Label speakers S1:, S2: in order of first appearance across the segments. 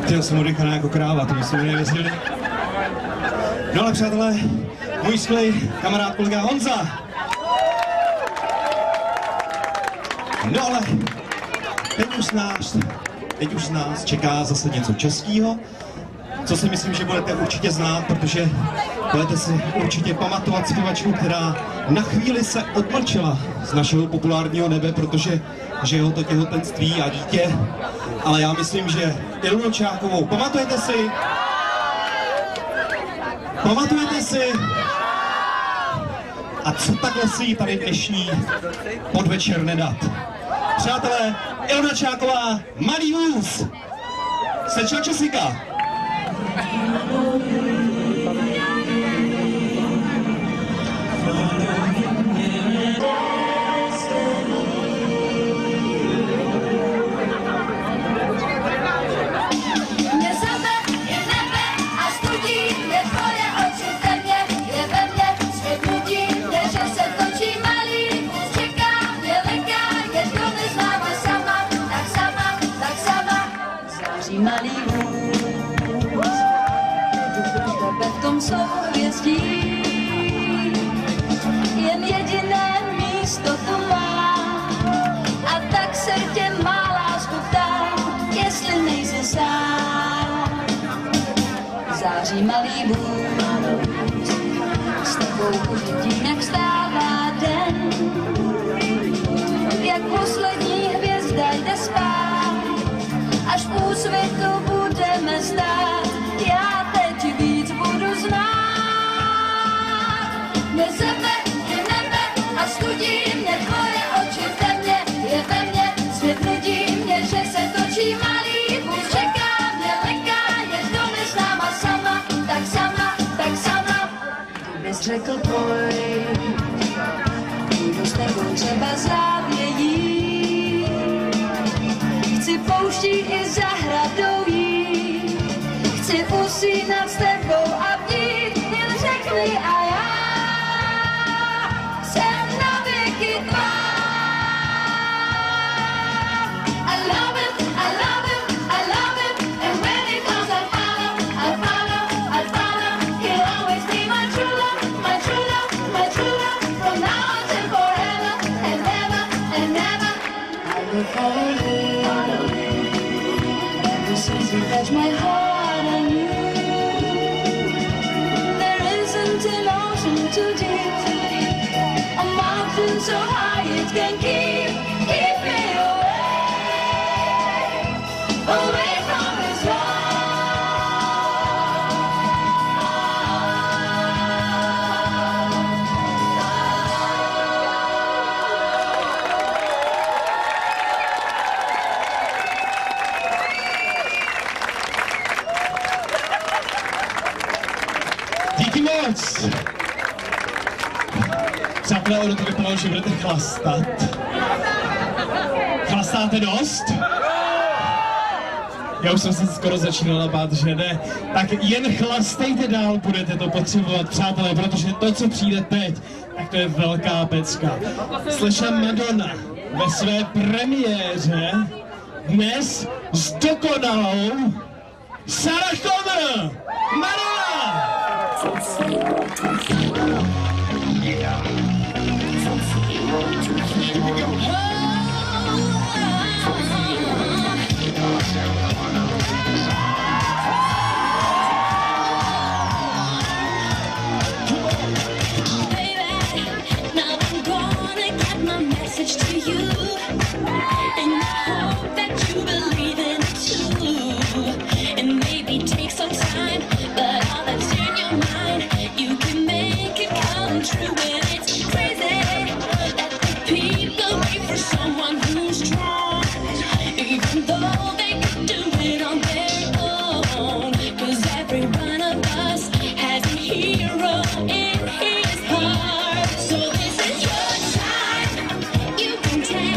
S1: Tyjo, jsem udychaná jako kráva, to byste mi nevěřili. No ale přátelé, můj skvělý kamarád kolega Honza. No ale teď už nás čeká zase něco českého, co si myslím, že budete určitě znát, protože budete si určitě pamatovat zpěvačku, která na chvíli se odmlčela z našeho populárního nebe, protože žilo to těhotenství a dítě. Ale já myslím, že Ilonu Čákovou, pamatujete si? Pamatujete si? A co takhle si jí tady dnešní podvečer nedat? Přátelé, Ilona Čáková, Malý vůz! Sečna Česika!
S2: Malý vůz, jdu pro tebe v tom souhvězdí, jen jediné místo tu má, a tak se tě má lásku ptám, jestli nejsi sám. Září malý vůz, s tebou uvidím, jak vstává den, jak poslední hvězda jde spát. Až v úsvitu budeme stát, já teď víc budu znát. Mě zeme, je nebe a studí mě tvoje oči v temně, je ve mně, svět nudí mě, že se točí malý vůz, čeká mě, leká, je to neznáma sama, tak sama, tak sama. Kdybys řekl pojď, půjdu s tebou třeba závějí. Chci pouští i zahradou jít, chci usínat s tebou a bdít, jen řekni a já jsem na věky tvá. I love it, I love it, I love it, and when it comes I follow, I follow, I follow. He'll always be my true love, my true love, my true love, from now until forever and ever and ever. I will follow you. Since you touch my heart on you, there isn't an ocean too deep, a mountain so high it can keep me away from this love.
S1: Díky moc! Přátelé, ono to vypadalo, že budete chlastat. Chlastáte dost? Já už jsem se skoro začínala bát, že ne. Tak jen chlastejte dál, budete to potřebovat, přátelé, protože to, co přijde teď, tak to je velká pecka. Slyším Madonna ve své premiéře dnes s dokonalou Sarah Connor! Madonna!
S3: To you, and I hope that you believe in it too, and maybe take some time, but all that's in your mind, you can make it come true. And it's crazy that the people wait for someone who's strong, even though they could do it on their own, 'cause every one of us has a hero in his heart. So this is your time. You can take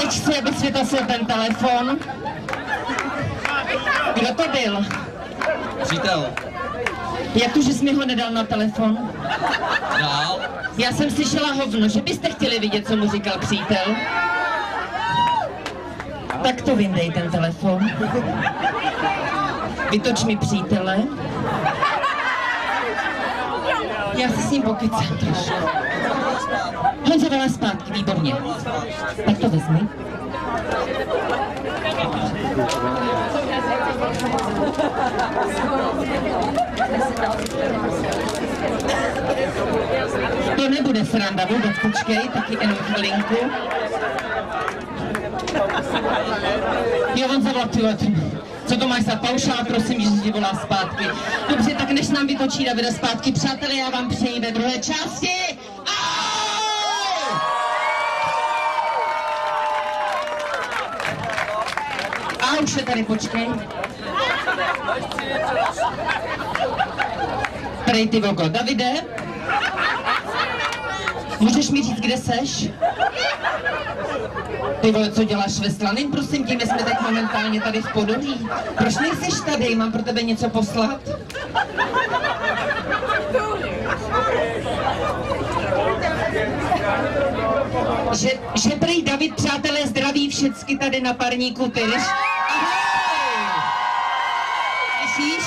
S4: Teď chci, aby světasil ten telefon. Kdo to byl?
S5: Přítel.
S4: Jak to, že jsi mi ho nedal na telefon?
S5: Dál.
S4: Já jsem slyšela hovno, že byste chtěli vidět, co mu říkal přítel. Tak to vyndej ten telefon. Vytoč mi přítele. Já se s ním pokecám trošku. Honza dala zpátky, výborně. Tak to vezmi. To nebude sranda vůbec, počkej, taky jenom chvilinku. Jo, on zavolal, co to máš za paušál, prosím, že ti volá zpátky. Dobře, tak než nám vytočí Davida zpátky, přátelé, já vám přeji ve druhé části. A už je tady, počkej. Prej ty vogo, Davide? Můžeš mi říct, kde seš? Ty vole, co děláš ve Slanin, prosím tě, my jsme teď momentálně tady v Podolí. Proč nejseš tady? Mám pro tebe něco poslat? Že prej David, přátelé, zdraví všecky tady na parníku, ty jdeš? Ahoj! Slyšíš?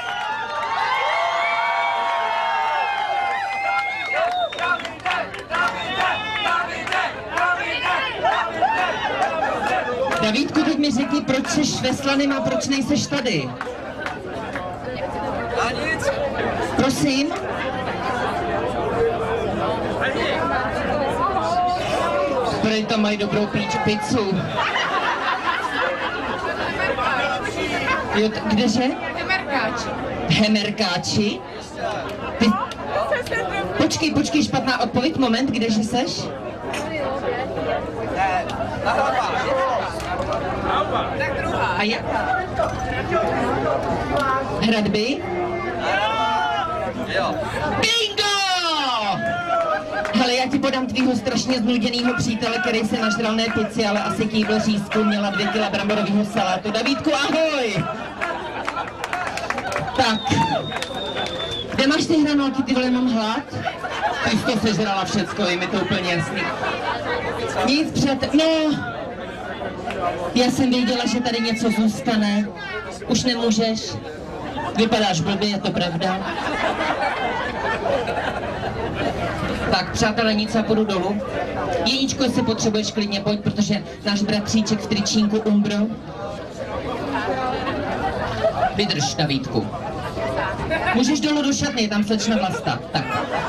S4: Davídku, teď mi řekni, proč seš ve Slanym a proč nejseš tady? Prosím? Prej tam mají dobrou pizzu. Jo, kdeže?
S6: Hemerkáči.
S4: Hemerkáči? Ty... Počkej, špatná odpověď, moment, kdeže seš? A jaká? Hradby? Bingo! Hele, já ti podám tvýho strašně znuděnýho přítele, který se nažral ne pici, ale asi kýbl řízku, měla 2 kila bramborovýho salátu. Davídku, ahoj! Tak. Kde máš ty hranolky, ty vole, mám hlad? Ty jsi to sežrala všecko, je mi to úplně jasný. Nic, přátel, no. Já jsem věděla, že tady něco zůstane. Už nemůžeš. Vypadáš blbě, je to pravda. Tak, přátelé, nic, já půjdu dolů. Jeníčko, jestli potřebuješ, klidně pojď, protože náš bratříček v tričínku Umbro. Vydrž, Davídku. Můžeš dolů do šatny, tam slečna Vlasta. Tak.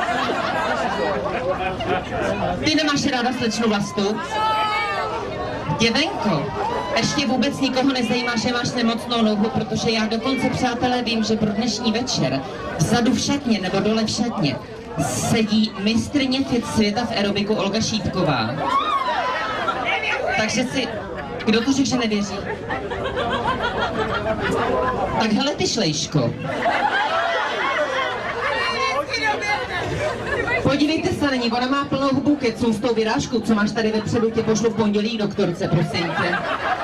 S4: Ty nemáš ráda slečnu Vlastu? Děvenko, ještě vůbec nikoho nezajímá, že máš nemocnou nohu, protože já dokonce, přátelé, vím, že pro dnešní večer vzadu v šatně nebo dole v šatně sedí mistryně fit světa v aerobiku Olga Šípková. Takže si... Kdo to řekl, že nevěří? Tak hele ty šlejško. Podívejte se na ní, ona má plnou hubu keců s tou vyrážkou, co máš tady vepředu, tě pošlu v pondělí doktorce, prosím tě.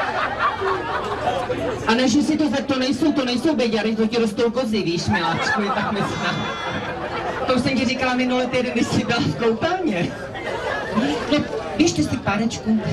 S4: A ne, že si to nejsou beďary, to ti rostou kozy, víš, miláčku, je tak myslná. To už jsem ti říkala minulý týden, když jsi byla v koupelně. No, běžte si párečku.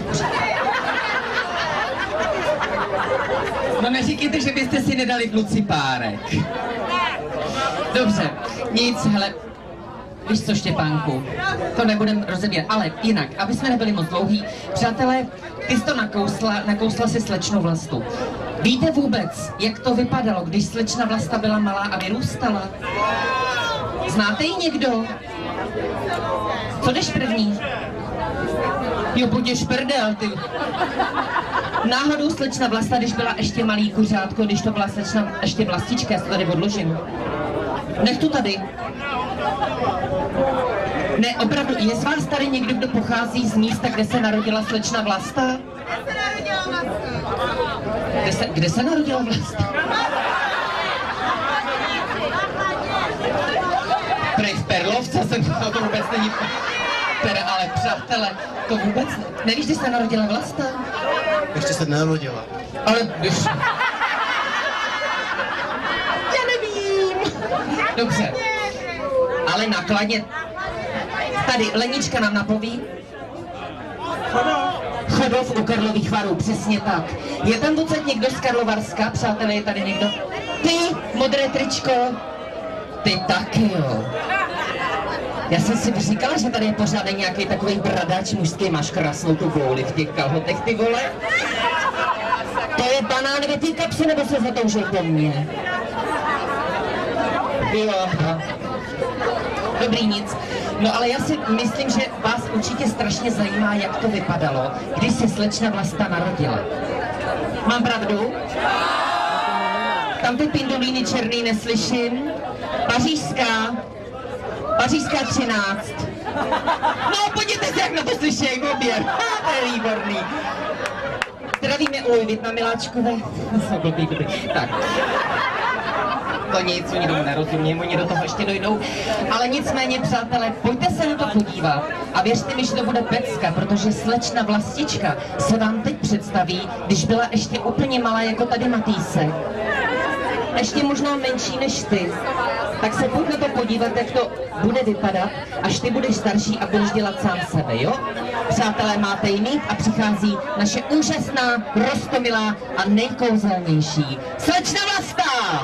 S4: No neříkejte, že byste si nedali v noci párek. Dobře, nic, hele. Víš co, Štěpánku, to nebudem rozebírat, ale jinak, aby jsme nebyli moc dlouhý, přátelé, ty jsi to nakousla si slečnou Vlastu. Víte vůbec, jak to vypadalo, když slečna Vlasta byla malá a vyrůstala? Znáte ji někdo? Co jdeš první? Jo, budeš prdel, ty. Náhodou slečna Vlasta, když byla ještě malý kuřátko, když to byla slečna ještě Vlastička, já se tady odložím. Nech tu tady. Ne, opravdu, je z vás tady někdo, kdo pochází z místa, kde se narodila slečna Vlasta? Kde se narodila Vlasta? Prej v Perlovce, jsem to vůbec není... Teda ale přátelé, to vůbec ne. Nevíš, kdy se narodila Vlasta?
S6: Ještě se nenarodila.
S4: Ale když... Já nevím. Dobře. Ale nakladně. Tady Lenička nám napoví. Chodov u Karlových Varů, přesně tak. Je tam docet někdo z Karlovarska, přátelé, je tady někdo? Ty, modré tričko. Ty taky, jo. Já jsem si říkala, že tady je pořád nějaký takový bradač mužský, máš krásnou tu vouli v těch kalhotech, ty vole. To je banán ve té kapse, nebo se zatoužil po mně? Jo, aha. Dobrý, nic. No ale já si myslím, že vás určitě strašně zajímá, jak to vypadalo, když se slečna Vlasta narodila. Mám pravdu? Tam ty pindolíny černý neslyším. Pařížská 13. No, podívejte se, jak na to slyšej, oběr. To je výborný. Zdravíme Ulvit na Miláčkové. Tak. To nic, oni tomu nerozumím, oni do toho ještě dojdou. Ale nicméně, přátelé, pojďte se na to podívat a věřte mi, že to bude pecka, protože slečna Vlastička se vám teď představí, když byla ještě úplně malá jako tady Matýsek. Ještě možná menší než ty. Tak se pojď na to podívat, jak to bude vypadat, až ty budeš starší a budeš dělat sám sebe, jo? Přátelé, máte ji mít a přichází naše úžasná, roztomilá a nejkouzelnější slečna Vlasta!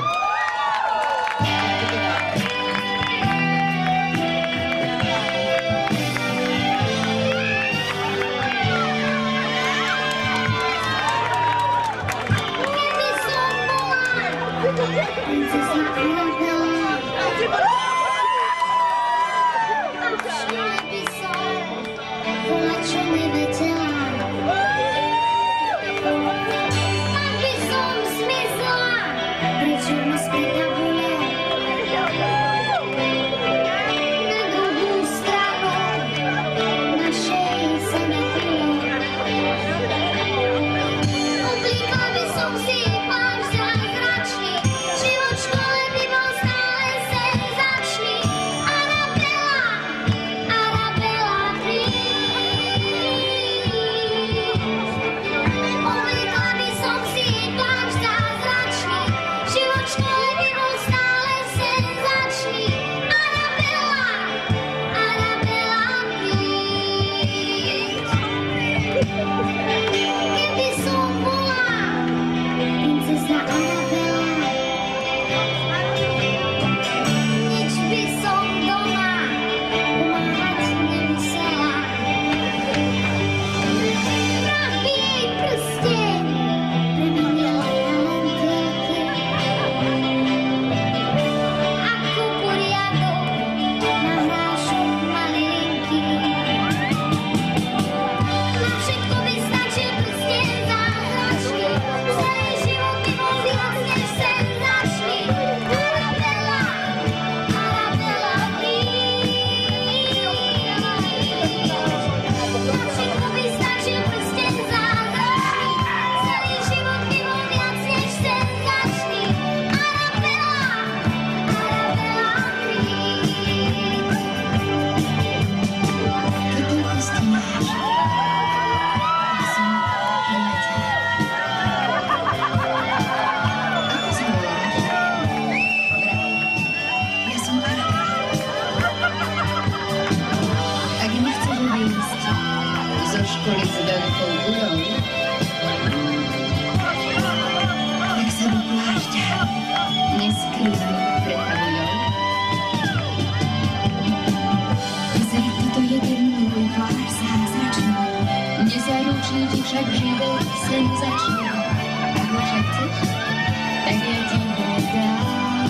S3: Však život sen začne, ako však chceš, tak ja ti ho dám.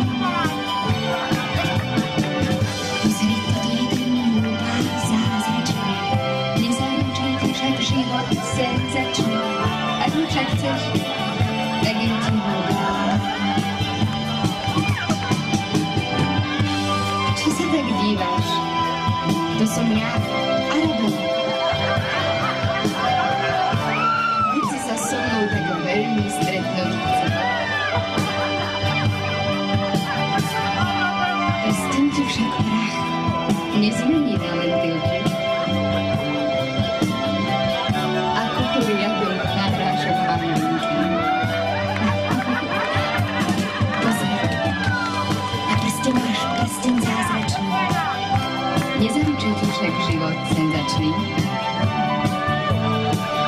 S3: Pozri, toto je ten môj pár zázračný, nezaručí ti však život sen začne, ako však chceš, tak ja ti ho dám. Čo sa tak díváš? To som ja, Arabela. Tak veľmi stretnúť chcem. Pustím ti však prach, nezmení na lentilky.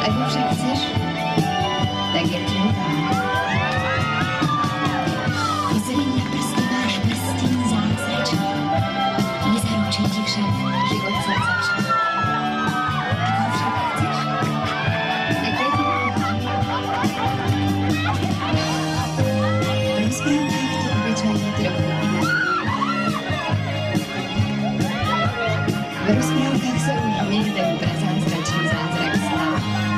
S2: Ať ho však chceš, tak je ti ho dám. Vyzvím na prsty váš prstín zázračný, nezaručí ti však život zázračný. Ať ho však chceš, tak je ti ho dám. V rozprávkách to obyčejně trochu jinak. V rozprávkách se už někde prazázračný zázrak stal.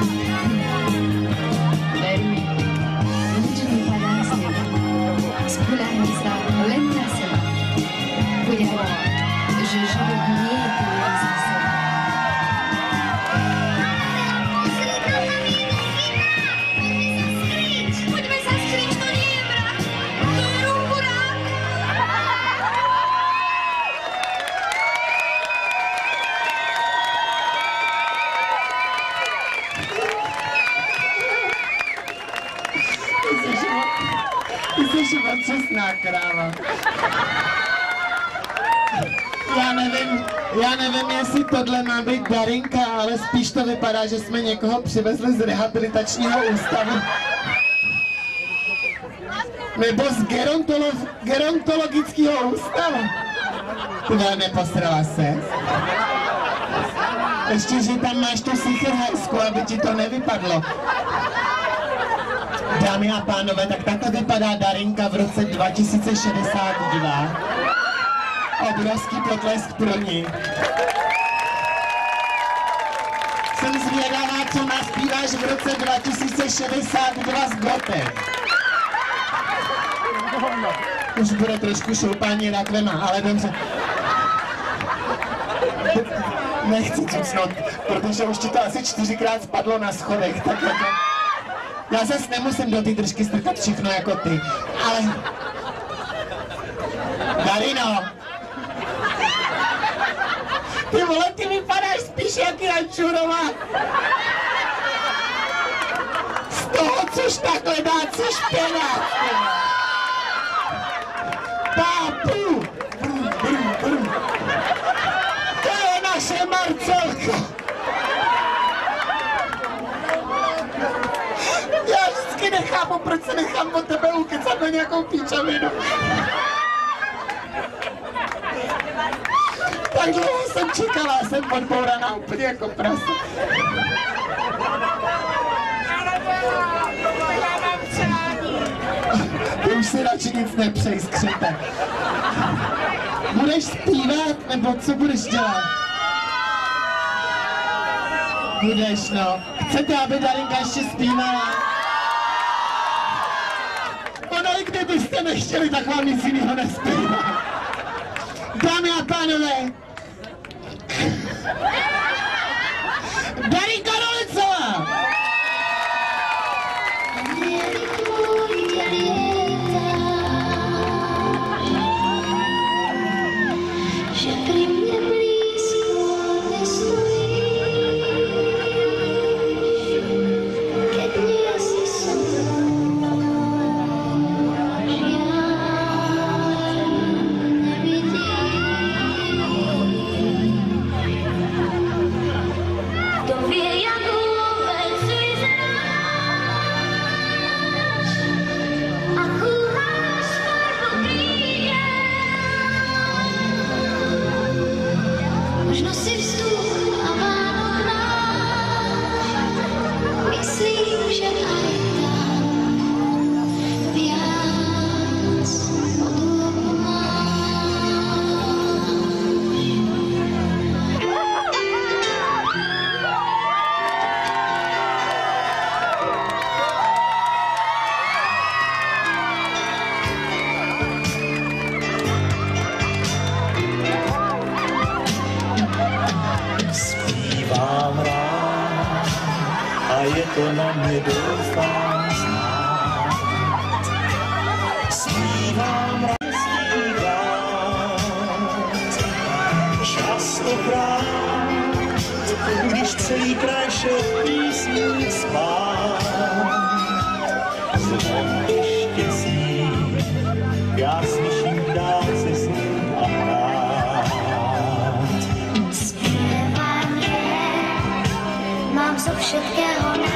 S2: Veruj, ničemu padá sněh, spolehni se len na sebe. Bude hovor, že život nie je tvůj zásad. Pojďme sa skrýť, to nie je mrak, to je rumburák.
S6: Ty jsi otřesná kráva. Já nevím, jestli tohle má být Darinka, ale spíš to vypadá, že jsme někoho přivezli z rehabilitačního ústavu. Nebo z gerontologického ústavu. Ty neposrala se? Ještě, že tam máš tu sychrhajsku, aby ti to nevypadlo. Dámy a pánové, tak takhle vypadá Darinka v roce 2062. Obrovský potlesk pro ní. Jsem zvědavá, co naspíváš v roce 2062 s Gotem. Už bude trošku šoupání rakvema, ale dobře. Nechci cucnout, protože už ti to asi 4krát spadlo na schodech, tak jako... Já zase nemusím do té držky strkat všechno jako ty, ale... Darino! Ty vole, ty vypadáš spíš jak Jančurová! Z toho, což takhle dá, co špěná! Pápu! To je naše Marcelka! Já vždycky nechápu, proč se nechám od tebe ukecat na nějakou píčovinu. Tak dlouho jsem čekala, jsem odbouraná úplně jako prase. Ty už si radši nic nepřej, skřete. Budeš zpívat, nebo co budeš dělat? Budeš, no. Chcete, aby Darinka ještě zpívala? Ono, i kdybyste nechtěli, tak vám nic jiného nespívá. Dámy a pánové, Darinka Rolicová!
S3: Že pri mne blízko nestojíš, keď nie si so mnou, ja nevidím. Kto vie, jak vôbec vyzeráš, akú máš farbu príjem. Možno si vzduch a Vánok náš, myslím, že aj tam viac odvahu máš.
S7: Zpívám rád a je to na mě doufám znát. Zpívám rád, častokrát, když celý kraj šel písní spát. Zvon ještě zní, já slyším dál se sním a hrát.
S3: Zpěvám je, mám zo všetkého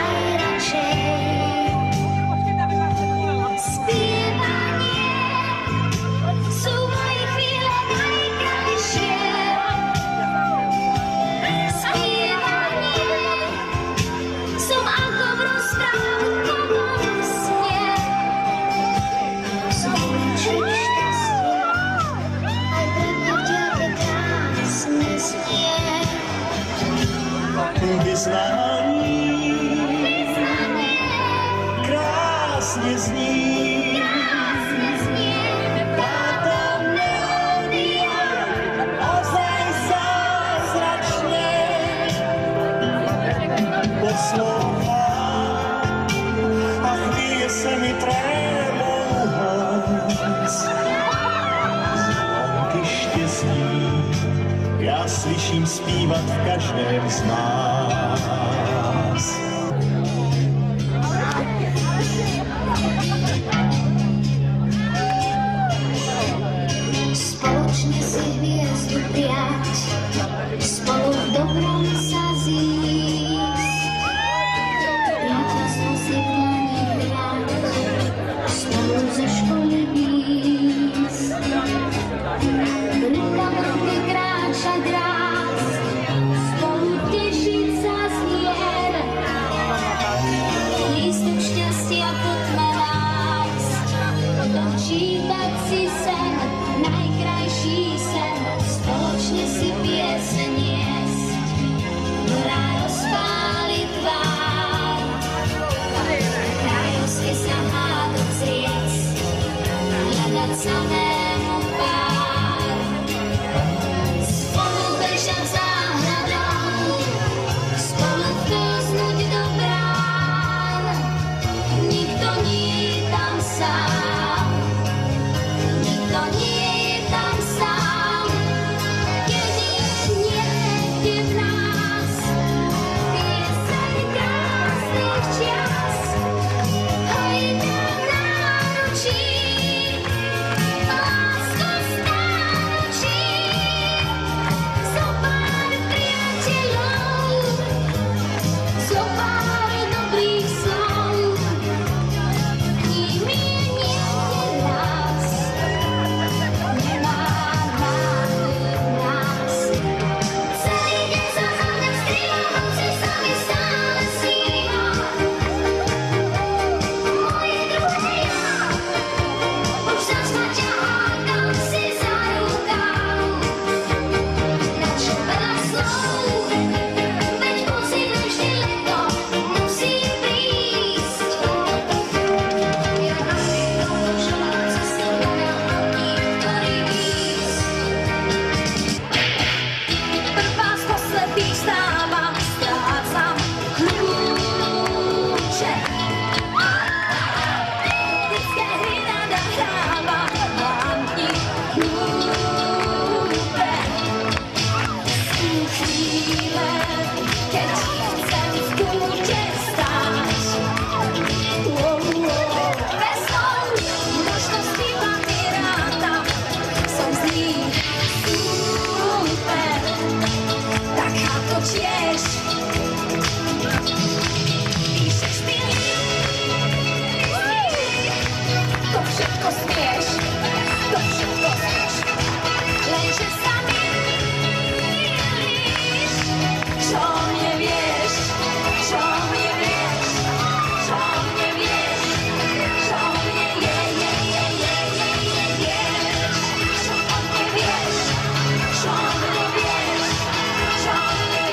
S7: slyším zpívat v každém z nás.
S2: Spoločne si hviezdu prijať, spolu v dobrom sa zísť, priateľstvo si v dlani hrať, spolu zo školy výsť, ruka v ruke kráčať raz, spolu tešiť sa z hier, lístok šťastia pod tme rásť, dočítať si sen, najkrajší sen, spoločne si piese niesť, ktorá rozpáli tvár, kráľovsky sa hádok zriecť, hľadať samému pár, spolu bežať záhradou, spolu vklznúť do brán, nikto nie je tam sám. Nikto nie je tam sám, kedy niekde v nás pieseň krásnych čias, hojná v náručí, lásku stáručí, zo pár priateľov, zo pár dobrých slov, nimi je niekde nás. Nemá nás. Celý deň sa za mňa skrýva, noci sa mi stále sníva. Moje druhé ja, už zas ma ťahám si za rukav. Na čo veľa slov, veď podzim vždy leto musí prísť. Ja asi dôžem cestu hľadám niektorý výsť. Prvá z posledných stávam, strácam kľúče. Detské hry rada hrávam, mám ich hlúpe. Sú chvíle, keď chcem v kúte stáť. Bez slov, možnosti vám nerátam, som zlý, súper, taká to tiež. Píšeš mi lísty, to všetko smieš, lenže sa mýliš, čo mne vieš, čo mne vieš, čo mne vieš, čo mne vieš, čo mne vieš, čo mne vieš, čo mne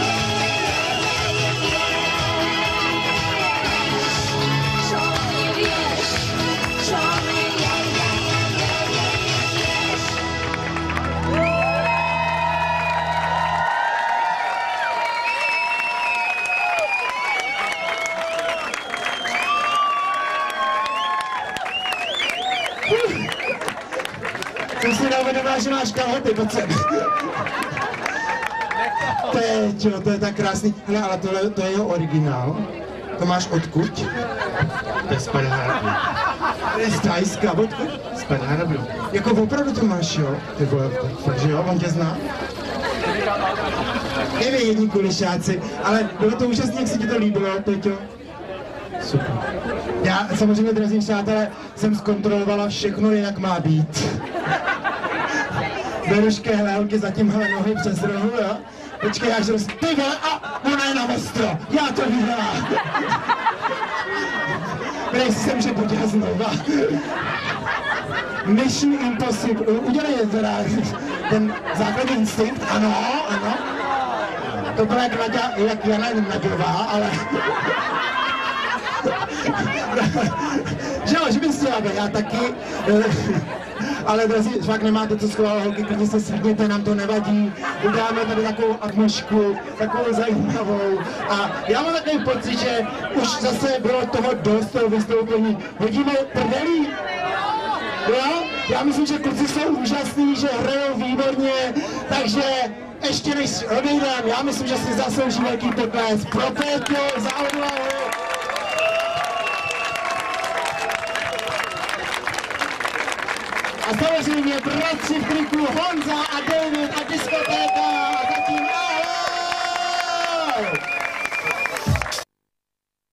S2: čo mne vieš, čo mne
S6: Jsem si neuvědomila, že máš kalhoty pod sem. Peťo, to je tak krásný. Hele, ale tohle, to je jeho originál. To máš odkud? To je z Penehradu. To je z Thajska, odkud? Z Penehradu. Jako opravdu to máš, jo? Ty vole, fakt, že jo? On tě zná? Nevím, jední kulišáci, ale bylo to úžasné, jak se ti to líbilo, Peťo? Super. Já samozřejmě, drazí přátelé, jsem zkontrolovala všechno, jak má být. Berušky, helky, zatím hele nohy přes rohu, jo? Počkej, až roz... Ty vole, a ona je na ostro, já to vyhrám. Nejsem, že buď já znova. Mission Impossible, udělej teda ten základní instinkt, ano, ano. To byla jak Jana Nagyová, ale... že jo, že bys chtěla být, já taky. Ale drazí, fakt nemáte co schovat, holky, klidně se svítněte, nám to nevadí. Uděláme tady takovou atmosféru, takovou zajímavou. A já mám takový pocit, že už zase bylo toho dost, toho vystoupení. Hodíme prdelí? Jo? Já myslím, že kluci jsou úžasní, že hrajou výborně, takže ještě než odejdem, já myslím, že si zaslouží velký potlesk pro Péťu za odvahu. A samozřejmě bratři v triku Honza a